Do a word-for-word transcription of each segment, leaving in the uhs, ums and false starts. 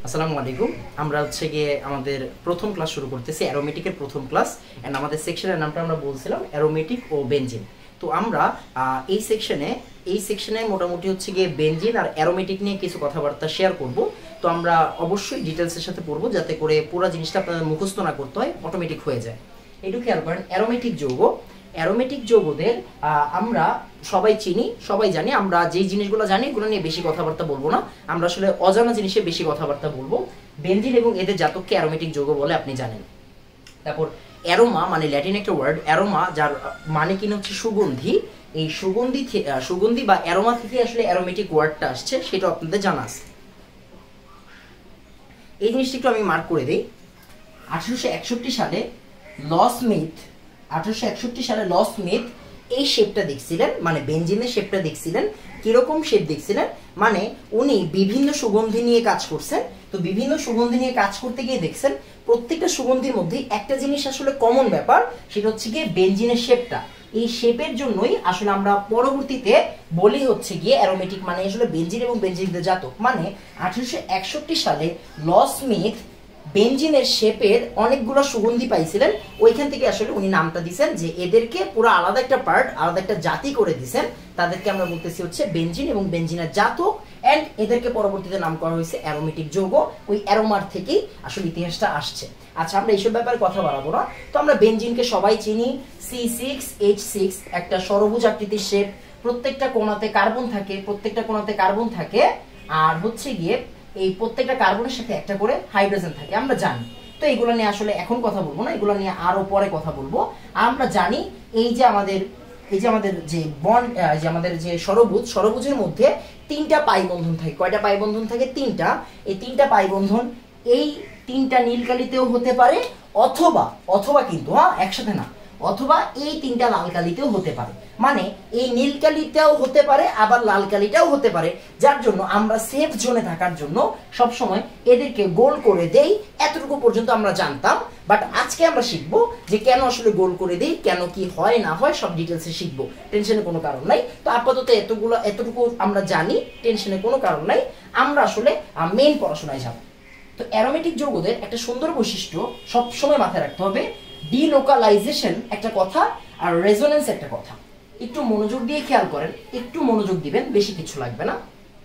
আসসালামু আলাইকুম। আমরা হচ্ছে গিয়ে আমাদের প্রথম ক্লাস শুরু করতেছি, অ্যারোমেটিকের প্রথম ক্লাস। অ্যান্ড আমাদের সেকশনের নামটা আমরা বলছিলাম অ্যারোমেটিক ও বেনজিন। তো আমরা এই সেকশনে এই সেকশনে মোটামুটি হচ্ছে গিয়ে বেনজিন আর অ্যারোমেটিক নিয়ে কিছু কথাবার্তা শেয়ার করব। তো আমরা অবশ্যই ডিটেলসের সাথে পড়বো, যাতে করে পুরো জিনিসটা আপনাদের মুখস্থ না করতে হয়, অটোমেটিক হয়ে যায়। একটু খেয়াল করেন, অ্যারোমেটিক যৌগ অ্যারোমেটিক যৌগদের আমরা সবাই চিনি, সবাই জানি। আমরা যেই জিনিসগুলো জানি এগুলো নিয়ে বেশি কথাবার্তা বলবো না, আমরা আসলে অজানা জিনিসে বেশি কথাবার্তা বলবো। বেনজিন এবং এদের জাতককে অ্যারোমেটিক যৌগ বলে, আপনি জানেন। তারপর অ্যারোমা মানে ল্যাটিন একটা ওয়ার্ড, অ্যারোমা, যার মানে কিনা হচ্ছে সুগন্ধি। এই সুগন্ধি সুগন্ধি বা অ্যারোমা থেকে আসলে অ্যারোমেটিক ওয়ার্ডটা আসছে, সেটা আপনাদের জানা আছে। এই জিনিসটা একটু আমি মার্ক করে দিই। আঠারোশো একষট্টি সালে ল স্মিথ আঠারোশো একষট্টি সালে ল স্মিথ এই শেপটা দেখছিলেন, মানে বেনজিনের শেপটা দেখছিলেন। কিরকম শেপ দেখছিলেন, মানে উনি বিভিন্ন সুগন্ধি নিয়ে কাজ করছেন। তো বিভিন্ন সুগন্ধি নিয়ে কাজ করতে গিয়ে দেখছেন প্রত্যেকটা সুগন্ধির মধ্যে একটা জিনিস আসলে কমন ব্যাপার, সেটা হচ্ছে গিয়ে বেনজিনের শেপটা। এই শেপের জন্যই আসলে আমরা পরবর্তীতে বলি হচ্ছে গিয়ে অ্যারোমেটিক মানে আসলে বেনজিন এবং বেনজিনের জাতক। মানে আঠারোশো একষট্টি সালে ল স্মিথ বেনজিনের শেপের অনেকগুলো সুগন্ধি পাইছিলেন, ওইখান থেকে আসলে উনি নামটা দিয়েছেন যে এদেরকে পুরো আলাদা একটা পার্ট, আলাদা একটা জাতি করে দিয়েছেন। তাদেরকে আমরা বলতেছি হচ্ছে বেনজিন এবং বেনজিনের জাতক। অ্যান্ড এদেরকে পরবর্তীতে নাম করা হয়েছে অ্যারোমেটিক যৌগ। ওই অ্যারোমার থেকেই আসলে ইতিহাসটা আসছে। আচ্ছা, আমরা এইসব ব্যাপারে কথা বাড়াবো না। তো আমরা বেনজিনকে সবাই চিনি, সি সিক্স এইচ সিক্স, একটা ষড়ভুজ আকৃতির শেপ। প্রত্যেকটা কোণাতে কার্বন থাকে, প্রত্যেকটা কোণাতে কার্বন থাকে। আর হচ্ছে গিয়ে এই প্রত্যেকটা কার্বনের সাথে একটা করে হাইড্রোজেন থাকে, আমরা জানি। তো এগুলো নিয়ে আসলে এখন কথা বলবো না, এগুলো নিয়ে আরো পরে কথা বলবো। আমরা জানি এই যে আমাদের এই যে আমাদের যে বন্ড, যে আমাদের যে ষড়ভুজ, ষড়ভুজের মধ্যে তিনটা পাই বন্ধন থাকে। কয়টা পাই বন্ধন থাকে? তিনটা। এই তিনটা পাই বন্ধন এই তিনটা নীলকালিতেও হতে পারে, অথবা অথবা কিন্তু হ্যাঁ একসাথে না, অথবা এই তিনটা লাল কালিতেও হতে পারে। মানে এই নীল কালিটাও হতে পারে, আবার লাল কালিটাও হতে পারে। যার জন্য আমরা সেফ জোনে থাকার জন্য সব সময় এদেরকে গোল করে দেই। এতটুকু পর্যন্ত আমরা জানতাম, বাট আজকে আমরা শিখবো যে কেন আসলে গোল করে দেই, কেন কি হয় না হয়, সব ডিটেলসে শিখবো। টেনশনের কোনো কারণ নাই। তো আপাতত এতগুলো এতটুকু আমরা জানি, টেনশনের কোনো কারণ নাই। আমরা আসলে মেইন পড়াশোনায় যাব। তো অ্যারোমেটিক যৌগদের একটা সুন্দর বৈশিষ্ট্য সবসময় মাথায় রাখতে হবে, ডিলোকালাইজেশন একটা কথা আর রেজোনেন্স একটা কথা। একটু মনোযোগ দিয়ে খেয়াল করেন, একটু মনোযোগ দিবেন, বেশি কিছু লাগবে না।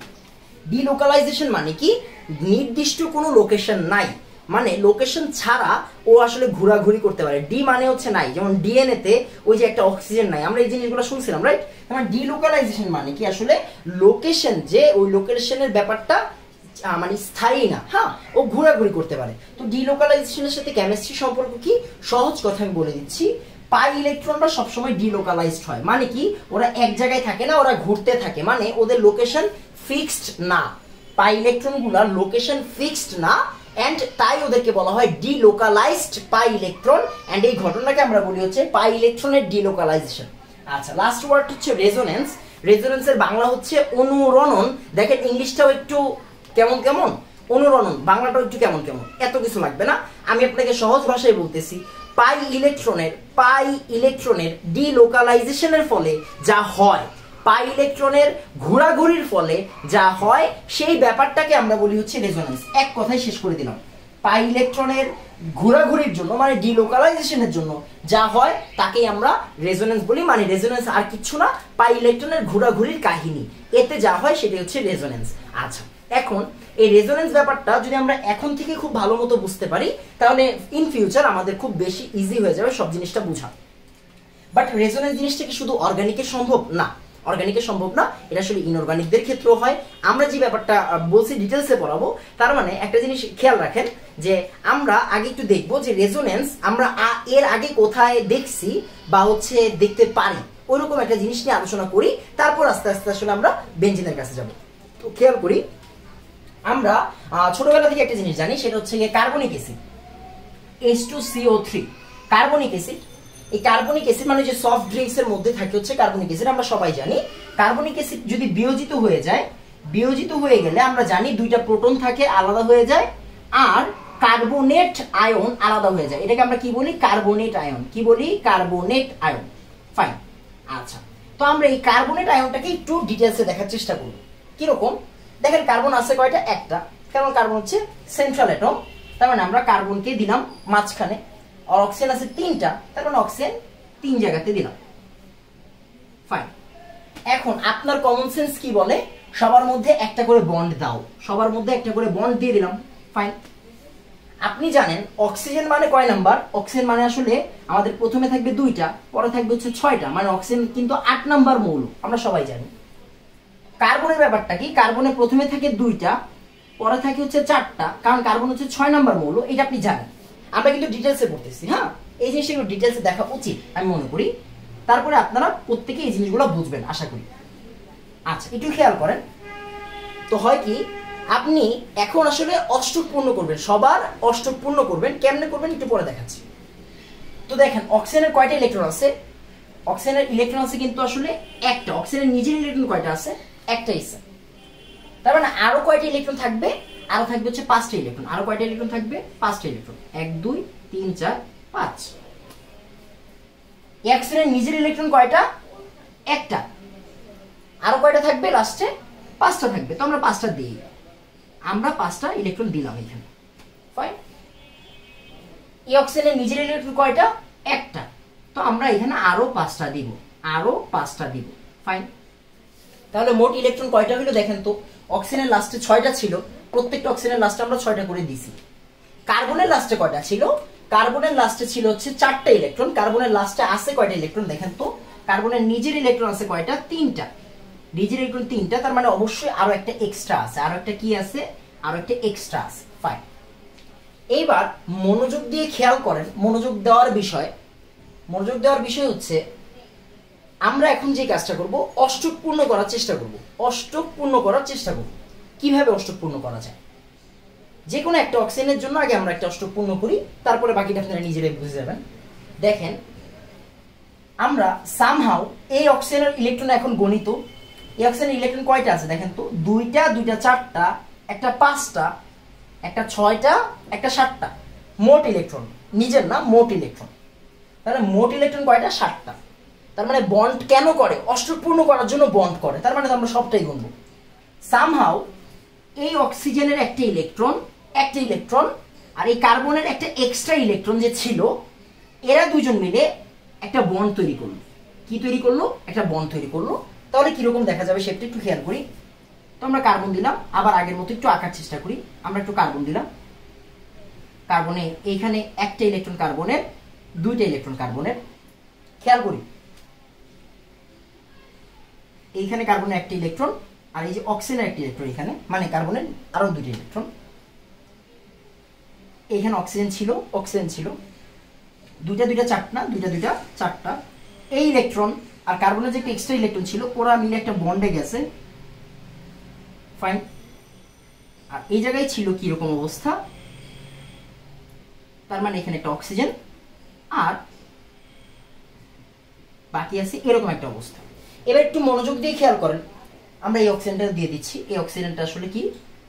ডিলোকালাইজেশন মানে কি? নির্দিষ্ট কোনো লোকেশন নাই, মানে লোকেশন ছাড়া ও আসলে ঘোরাঘুরি করতে পারে। ডি মানে হচ্ছে নাই, যেমন ডিএনএ তে ওই যে একটা অক্সিজেন নাই, আমরা এই জিনিসগুলো শুনছিলাম, রাইট? মানে ডিলোকালাইজেশন মানে কি আসলে লোকেশন, যে ওই লোকেশনের ব্যাপারটা মানে স্থায়ী না, হ্যাঁ, ও ঘোরাঘুরি করতে পারে। তো ডিলোকালাইজেশনের সাথে কেমিস্ট্রি সম্পর্ক কি? সহজ কথা আমি বলে দিচ্ছি। পাই ইলেকট্রনরা সবসময় ডিলোকালাইজড হয়, মানে কি ওরা এক জায়গায় থাকে না, ওরা ঘুরতে থাকে, মানে ওদের লোকেশন ফিক্সড না। পাই ইলেকট্রনগুলোর লোকেশন ফিক্সড না, এন্ড তাই ওদেরকে বলা হয় ডিলোকালাইজড পাই ইলেকট্রন। এন্ড এই ঘটনাকে আমরা বলি হচ্ছে পাই ইলেকট্রনের ডিলোকালাইজেশন। আচ্ছা, লাস্ট ওয়ার্ড হচ্ছে রেজোনেন্স। রেজোনেন্সের বাংলা হচ্ছে অনুরণন। দেখেন ইংলিশটাও একটু কেমন কেমন, অনুরণন, বাংলাটাও একটু কেমন কেমন। এত কিছু লাগবে না, আমি আপনাকে সহজ ভাষায় বলতেছি। পাই ইলেকট্রনের পাই ইলেকট্রনের ডিলোকালাইজেশনের ফলে যা হয়, পাই ইলেকট্রনের ঘোরাঘুরির ফলে যা হয়, সেই ব্যাপারটাকে আমরা বলি হচ্ছে রেজোনেন্স। এক কথায় শেষ করে দিলাম। পাই ইলেকট্রনের ঘোরাঘুরির জন্য মানে ডিলোকালাইজেশনের জন্য যা হয় তাকেই আমরা রেজোনেন্স বলি। মানে রেজোনেন্স আর কিছু না, পাই ইলেকট্রনের ঘোরাঘুরির কাহিনী, এতে যা হয় সেটা হচ্ছে রেজোনেন্স। আচ্ছা, এখন এই রেজোনেন্স ব্যাপারটা যদি আমরা এখন থেকে খুব ভালো মতো বুঝতে পারি, তাহলে ইন ফিউচার আমাদের খুব বেশি ইজি হয়ে যাবে সব জিনিসটা বোঝা। বাট রেজোনেন্স জিনিসটা কি শুধু অর্গানিকের সম্ভব? না, অর্গানিকের সম্ভব না, এটা আসলে ইনঅর্গানিকদের ক্ষেত্রেও হয়। আমরা যে ব্যাপারটা বলছি ডিটেলসে পড়াবো, তার মানে একটা জিনিস খেয়াল রাখেন যে আমরা আগে একটু দেখবো যে রেজোনেন্স আমরা এর আগে কোথায় দেখছি বা হচ্ছে দেখতে পারি, ওইরকম একটা জিনিস নিয়ে আলোচনা করি। তারপর আস্তে আস্তে আসলে আমরা বেনজিনের কাছে যাব। তো খেয়াল করি, আমরা ছোটবেলা থেকে একটা জিনিস জানি, সেটা হচ্ছে carbonic acid, H two C O three, carbonic acid. এই কার্বনিক অ্যাসিড মানে যে সফট ড্রিঙ্কস এর মধ্যে থাকে হচ্ছে কার্বনিক অ্যাসিড, আমরা সবাই জানি। কার্বনিক অ্যাসিড যদি বিয়োজিত হয়ে যায়, বিয়োজিত হয়ে গেলে আমরা জানি দুইটা প্রোটন থাকে, আলাদা হয়ে যায়, আর কার্বনেট আয়ন আলাদা হয়ে যায়। এটাকে আমরা কি বলি? Carbonate ion. কি বলি? Carbonate ion. ফাইন। আচ্ছা, তো আমরা এই কার্বনেট আয়নটাকে একটু ডিটেলসে দেখার চেষ্টা করব। কিরকম? দেখেন কার্বন আছে কয়টা? একটা। কারণ কার্বন হচ্ছে সেন্ট্রাল অ্যাটম, তার মানে আমরা কার্বনকে দিলাম মাঝখানে, আর অক্সিজেন আছে তিনটা, তার মানে অক্সিজেন তিন জায়গাতে দিলাম। ফাইন। এখন আপনার কমন সেন্স কি বলে, সবার মধ্যে একটা করে বন্ড দাও, সবার মধ্যে একটা করে বন্ড দিয়ে দিলাম। ফাইন। আপনি জানেন অক্সিজেন মানে কয় নাম্বার, অক্সিজেন মানে আসলে আমাদের প্রথমে থাকবে দুইটা, পরে থাকবে হচ্ছে ছয়টা, মানে অক্সিজেন কিন্তু আট নাম্বার মৌল, আমরা সবাই জানি। কার্বনের ব্যাপারটা কি, কার্বনের প্রথমে থাকে দুইটা, পরে থাকে হচ্ছে চারটা, কারণ কার্বন হচ্ছে ছয় নাম্বার মৌল, এটা আপনি জানেন। আমরা কিন্তু ডিটেলসে পড়তেছি, হ্যাঁ এই জিনিসগুলো ডিটেলসে দেখা উচিত আমি মনে করি, তারপরে আপনারা প্রত্যেকে এই জিনিসগুলো বুঝবেন আশা করি। আচ্ছা একটু খেয়াল করেন তো, হয় কি আপনি এখন আসলে অষ্টক পূর্ণ করবেন, সবার অষ্টক পূর্ণ করবেন, কেমনে করবেন একটু পরে দেখাচ্ছি। তো দেখেন অক্সিজেনের কয়টা ইলেকট্রন আছে, অক্সিজেনের ইলেকট্রন আছে কিন্তু আসলে একটা, অক্সিজেনের নিজের ইলেকট্রন কয়টা আছে, একটাই আছে। তার মানে আরো কয়টা ইলেকট্রন থাকবে, আরো থাকবে হচ্ছে পাঁচটা ইলেকট্রন, আরো কয়টা ইলেকট্রন থাকবে, পাঁচটা ইলেকট্রন, এক দুই তিন চার পাঁচ। অক্সিজেনের নিজের ইলেকট্রন কয়টা, একটা, আরো কয়টা থাকবে লাস্টে, পাঁচটা থাকবে, তো আমরা পাঁচটা দিই, আমরা পাঁচটা ইলেকট্রন দিলাম এখানে। ফাইন। এই অক্সিজেনের নিজের ইলেকট্রন কয়টা, একটা, তো আমরা এখানে আরো পাঁচটা দিব, আরো পাঁচটা দিব। ফাইন। তাহলে মোট ইলেকট্রন কয়টা হলো দেখেন তো, অক্সিজেনের লাস্টে ছয়টা ছিল, প্রত্যেকটা অক্সিজেনের লাস্টে আমরা ছয়টা করে দিছি। কার্বনের লাস্টে কয়টা ছিল, কার্বনের লাস্টে ছিল হচ্ছে চারটা ইলেকট্রন, কার্বনের লাস্টে আছে কয়টা ইলেকট্রন দেখেন তো, কার্বনের নিজের ইলেকট্রন আছে কয়টা, তিনটা, নিজের ইলেকট্রন তিনটা, তার মানে অবশ্যই আরো একটা এক্সট্রা আছে, আরো একটা কি আছে, আরো একটা এক্সট্রা আছে। ফাইন। এইবার মনোযোগ দিয়ে খেয়াল করেন, মনোযোগ দেওয়ার বিষয়, মনোযোগ দেওয়ার বিষয় হচ্ছে আমরা এখন যে কাজটা করব, অষ্টক পূর্ণ করার চেষ্টা করব, অষ্টক পূর্ণ করার চেষ্টা করব। কিভাবে অষ্টক পূর্ণ করা যায়, যে কোনো একটা অক্সিজেনের জন্য আগে আমরা একটা অষ্টক পূর্ণ করি, তারপরে বাকিটা আপনারা নিজেরাই বুঝে যাবেন। দেখেন আমরা সামহাউ এই অক্সিজেনের ইলেকট্রন এখন গণিত, এই অক্সিজেনের ইলেকট্রন কয়টা আছে দেখেন তো, দুইটা, দুইটা চারটা, একটা পাঁচটা, একটা ছয়টা, একটা সাতটা, মোট ইলেকট্রন, নিজের না মোট ইলেকট্রন, তাহলে মোট ইলেকট্রন কয়টা, সাতটা। তার মানে বন্ড কেন করে, অষ্টক পূর্ণ করার জন্য বন্ড করে, তার মানে আমরা সবটাই গুনবো। সামহাউ এই অক্সিজেনের একটা ইলেকট্রন, একটা ইলেকট্রন, আর এই কার্বনের একটা এক্সট্রা ইলেকট্রন যে ছিল, এরা দুজন মিলে একটা বন্ড তৈরি করলো। কি তৈরি করলো, একটা বন্ড তৈরি করলো। তাহলে কিরকম দেখা যাবে সেটা একটু খেয়াল করি। তো আমরা কার্বন দিলাম, আবার আগের মতো একটু আঁকার চেষ্টা করি। আমরা একটু কার্বন দিলাম, কার্বনে এইখানে একটা ইলেকট্রন কার্বনের, দুইটা ইলেকট্রন কার্বনের, খেয়াল করি এইখানে কার্বনের একটা ইলেকট্রন, আর এই যে অক্সিজেনের একটা ইলেকট্রন এখানে, মানে কার্বনের আরো দুইটা ইলেকট্রন। এইখানে অক্সিজেন ছিল, অক্সিজেন ছিল দুইটা, দুইটা চারটা, দুইটা দুইটা চারটা। এই ইলেকট্রন আর কার্বনের যে একটা এক্সট্রা ইলেকট্রন ছিল, ওরা মিলে একটা বন্ডে গেছে। ফাইন। আর এই জায়গায় ছিল কি রকম অবস্থা, তার মানে এখানে একটা অক্সিজেন আর বাকি আছে এরকম একটা অবস্থা। এবার একটু মনোযোগ দিয়ে খেয়াল করেন, আমরা এই অক্সিজেনটা দিয়ে দিচ্ছি, এই অক্সিজেনটা আসলে কি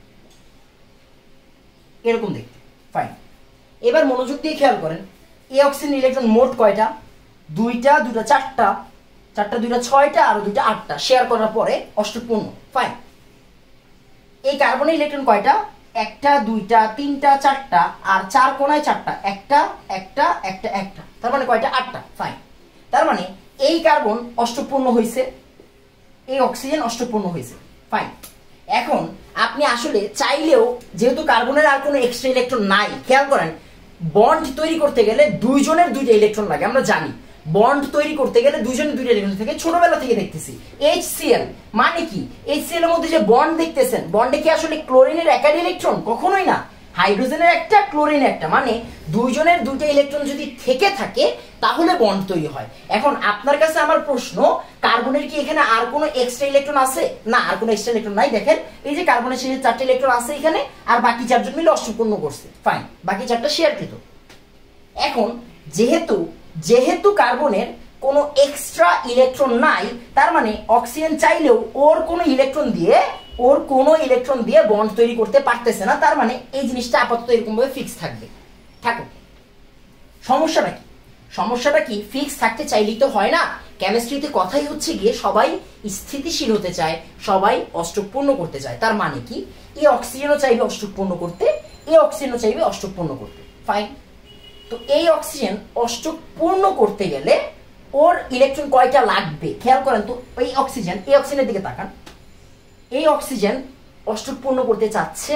এরকম দেখতে। ফাইন। এবার মনোযোগ দিয়ে খেয়াল করেন, এই অক্সিজেন ইলেকট্রন মোট কয়টা, দুইটা, দুইটা চারটা, চারটা দুইটা ছয়টা, আর দুইটা আটটা, শেয়ার করার পরে অষ্টক পূর্ণ। ফাইন। এই কার্বনের ইলেকট্রন কয়টা, একটা, দুইটা, তিনটা, চারটা, আর চার কোণায় চারটা, একটা একটা একটা একটা, তার মানে কয়টা, আটটা। ফাইন। তার মানে এই কার্বন অষ্টক পূর্ণ হয়েছে, এই অক্সিজেন অষ্টক পূর্ণ হয়েছে। ফাইন। এখন আপনি আসলে চাইলেও, যেহেতু কার্বনের আর কোনো এক্সট্রা ইলেকট্রন নাই, খেয়াল করেন বন্ড তৈরি করতে গেলে দুইজনের দুইটা ইলেকট্রন লাগে, আমরা জানি বন্ড তৈরি করতে গেলে দুইজনের দুইটা ইলেকট্রন থেকে, ছোটবেলা থেকে দেখতেছি। এইচ সি এল মানে কি, এইচ সি এল এর মধ্যে যে বন্ড দেখতেছেন, বন্ডে কি আসলে ক্লোরিনের একাধিক ইলেকট্রন, কখনোই না, হাইড্রোজেনের একটা, ক্লোরিনের একটা, মানে দুইজনের দুইটা ইলেকট্রন যদি থেকে থাকে তাহলে বন্ড তৈরি হয়। এখন আপনার কাছে আমার প্রশ্ন, কার্বনের কি এখানে আর কোনো এক্সট্রা ইলেকট্রন আছে, না আর কোনো এক্সট্রা ইলেকট্রন নাই। দেখেন এই যে কার্বনের শেষে চারটা ইলেকট্রন আছে এখানে, আর বাকি চারজন মিলে অষ্টক পূর্ণ করছে। ফাইন। বাকি চারটা শেয়ারকৃত। এখন যেহেতু যেহেতু কার্বনের কোনো এক্সট্রা ইলেকট্রন নাই, তার মানে অক্সিজেন চাইলেও ওর কোনো ইলেকট্রন দিয়ে ওর কোনো ইলেকট্রন দিয়ে বন্ড তৈরি করতে পারতেছে না, তার মানে এই জিনিসটা আপাতত এরকম ভাবে ফিক্স থাকবে। থাকুক। সমস্যাটা কি, সমস্যাটা কি, ফিক্স থাকতে চাইলেই তো হয় না, কেমিস্ট্রিতে কথাই হচ্ছে গিয়ে সবাই স্থিতিশীল হতে চায়, সবাই অষ্টক পূর্ণ করতে চায়। তার মানে কি, এই অক্সিজেনও চাইবে অষ্টক পূর্ণ করতে, এই অক্সিজেনও চাইবে অষ্টক পূর্ণ করতে। ফাইন। তো এই অক্সিজেন অষ্টক পূর্ণ করতে গেলে ওর ইলেকট্রন কয়টা লাগবে খেয়াল করেন তো। এই অক্সিজেন, এই অক্সিজেনের দিকে তাকান, এই অক্সিজেন অষ্টক পূর্ণ করতে চাচ্ছে,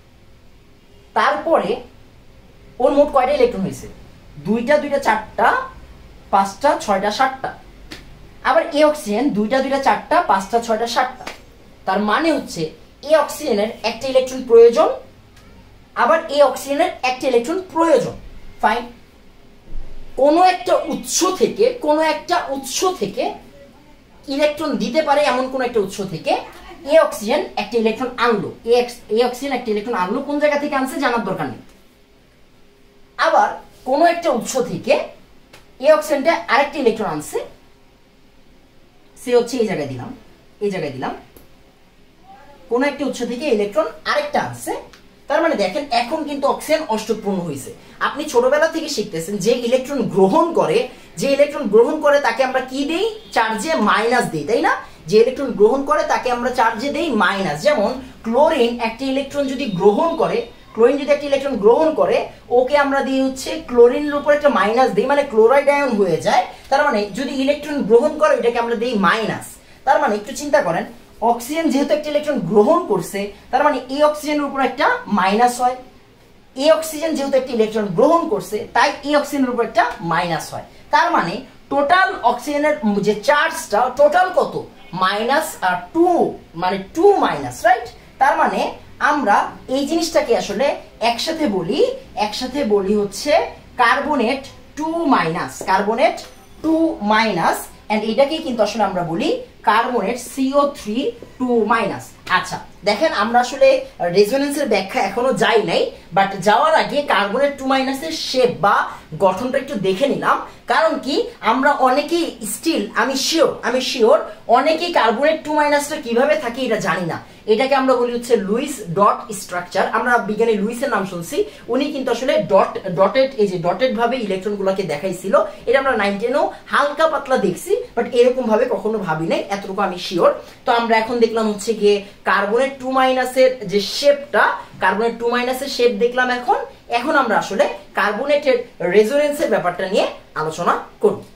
তারপরে ওর মোট কয়টা ইলেকট্রন হয়েছে? দুইটা দুইটা চারটা পাঁচটা ছয়টা সাতটা। আবার এই অক্সিজেন দুইটা দুইটা চারটা পাঁচটা ছয়টা সাতটা। তার মানে হচ্ছে এই অক্সিজেনের একটা ইলেকট্রন প্রয়োজন, আবার এই অক্সিজেনের একটা ইলেকট্রন প্রয়োজন। ফাইন। কোনো একটা উৎস থেকে, কোনো একটা উৎস থেকে ইলেকট্রন দিতে পারে এমন কোন একটা উৎস থেকে এই অক্সিজেন একটা ইলেকট্রন আনলো, এই অক্সিজেন একটা ইলেকট্রন আনলো, কোন জায়গা থেকে আনছে জানার দরকার নেই। আবার কোন একটা উৎস থেকে এই অক্সিজেনটা আরেকটা ইলেকট্রন আনছে, সে হচ্ছে এই জায়গায় দিলাম, এই জায়গায় দিলাম, কোন একটা উৎস থেকে ইলেকট্রন আরেকটা আনছে। তার মানে দেখেন এখন কিন্তু অক্সিজেন অষ্টক পূর্ণ হয়েছে। আপনি ছোটবেলা থেকে শিখতেছেন যে ইলেকট্রন গ্রহণ করে, যে ইলেকট্রন গ্রহণ করে তাকে আমরা কি দেই? চার্জে মাইনাস দেই, তাই না? যে ইলেকট্রন গ্রহণ করে তাকে আমরা চার্জে দেই মাইনাস। যেমন ক্লোরিন একটা ইলেকট্রন যদি গ্রহণ করে, ক্লোরিন যদি একটা ইলেকট্রন গ্রহণ করে, ওকে আমরা দিই হচ্ছে ক্লোরিনের উপর একটা মাইনাস দিই, মানে ক্লোরাইড আয়ন হয়ে যায়। তার মানে যদি ইলেকট্রন গ্রহণ করে এটাকে আমরা দিই মাইনাস। তার মানে একটু চিন্তা করেন, অক্সিজেন যেহেতু একটা ইলেকট্রন গ্রহণ করছে, তার মানে এই অক্সিজেনের উপর একটা মাইনাস হয়। এই অক্সিজেন যেহেতু একটা ইলেকট্রন গ্রহণ করছে, তাই এই অক্সিজেনের উপর একটা মাইনাস হয়। তার মানে টোটাল অক্সিজেনের যে চার্জটা টোটাল কত? মাইনাস টু, মানে টু মাইনাস, রাইট? তার মানে আমরা এই জিনিসটাকে আসলে একসাথে বলি, একসাথে বলি হচ্ছে carbonate two minus, carbonate two minus, and এটাকে কিন্তু আসলে আমরা বলি carbonate C O three two minus. আচ্ছা দেখেন, আমরা আসলে রেজোনেন্সের ব্যাখ্যা এখনো যাই নাই, বাট যাওয়ার আগে কার্বনেট টু মাইনাসের শেপ বা গঠনটা একটু দেখে নিলাম। কারণ কি, আমরা অনেকেই স্টিল, আমি শিওর আমি শিওর অনেকেই কার্বনেট টু মাইনাসটা কিভাবে থাকে এটা জানি না। এটাকে আমরা বলি হচ্ছে লুইস ডট স্ট্রাকচার। আমরা বিজ্ঞানী লুইসের নাম শুনছি, উনি কিন্তু আসলে ডট ডটেড, এই যে ডটেড ভাবে ইলেকট্রন গুলাকে দেখাইছিল। এটা আমরা নাইন টেনেও হালকা পাতলা দেখছি, বাট এরকম ভাবে কখনো ভাবি নাই, এতটুকু আমি শিওর। তো আমরা এখন দেখলাম হচ্ছে গিয়ে কার্বনেট টু মাইনাসের যে শেপটা, কার্বনেট টু মাইনাসের শেপ দেখলাম। এখন এখন আমরা আসলে কার্বনেটের রেজোনেন্সের ব্যাপারটা নিয়ে আলোচনা করব।